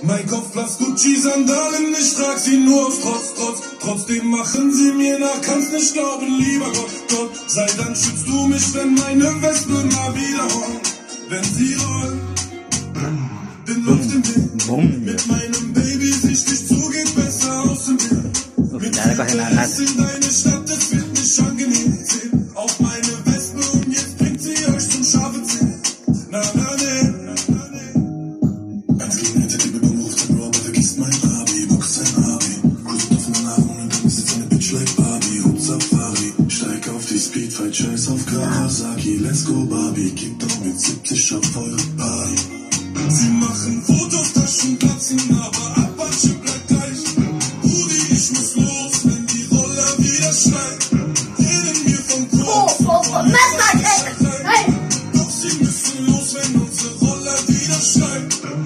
Mein Kopf blass Gucci-Sandalen, ich trag sie nur aus Trotz. Trotzdem machen sie mir nach, kannst nicht glauben, lieber Gott. Sei Dank schützt du mich, wenn meine Wespe mal wiederholen. Wenn sie rollen, den Luft im Wind. Mit meinem Baby sicht dich zu, geht besser aus dem Bild. Mit Fitness in deine Stadt, es wird nicht angenehm. Auf meine Wespe und jetzt bringt sie euch zum scharfen Zähnen. Na, ne. Eins gegen eins, der Typ ruft den Robber, vergisst mein Abi, boxt sein Abi. Cruised auf den Arm und dann sitzt eine Bitch like Barbie. Hut Safari, steig auf die Speedfight, scheiß auf Kawasaki. Let's go Barbie, kick doch mit 70 auf eure Party. Sie machen Fotos, Taschen platzen, aber Apache bleibt gleich. Rudi, ich muss los, wenn die Roller wieder schneiden. Reden mir von Koks, von Messer, hey! Doch sie müssen los, wenn unsere Roller wieder schneiden.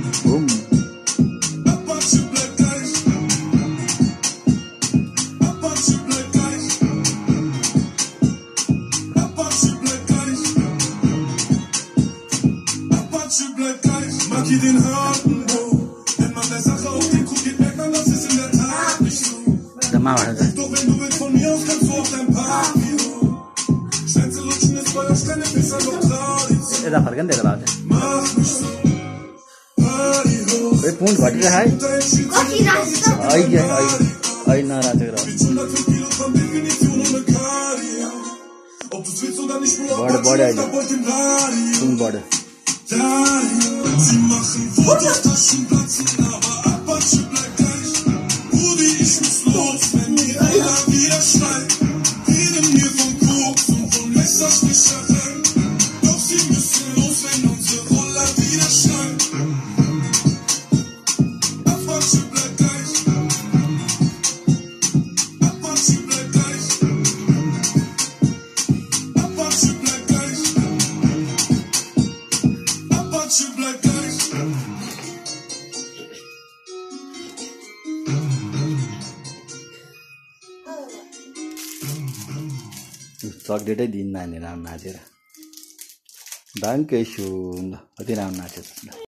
Apache bleibt gleich. Apache bleibt gleich. Apache bleibt gleich. Apache bleibt gleich. Marki den harten Bro. Wenn man der Sache auf den Kuh geht, merkt man, das ist in der Tat nicht so. Doch wenn du willst von mir aus, kannst du auf dein Party. Schwänze lutschen ist bei der Stelle besser doch Tradition. Mach mich so. Party hoch. Phone घटी रहा है आई ना रात Mit 105 Kilo Kombination ohne Cardio. Ob du's willst oder nicht, Bro, Borde Apache bleibt heute im Radio. तुम बड़े Sie machen Fotos, Taschen platzen, aber Apache bleibt gleich. Rudi, ich muss los, wenn die Roller wieder schneiden. Reden mir von Koks und von Messerstichereien. Doch sie müssen los, wenn unsere Roller wieder schneiden. Apache bleibt gleich. Apache bleibt gleich. Apache bleibt gleich. Apache bleibt gleich. चक्लेटै दिन नानी राम नाचेर दाङकै सुन कति राम्रो नाचेछ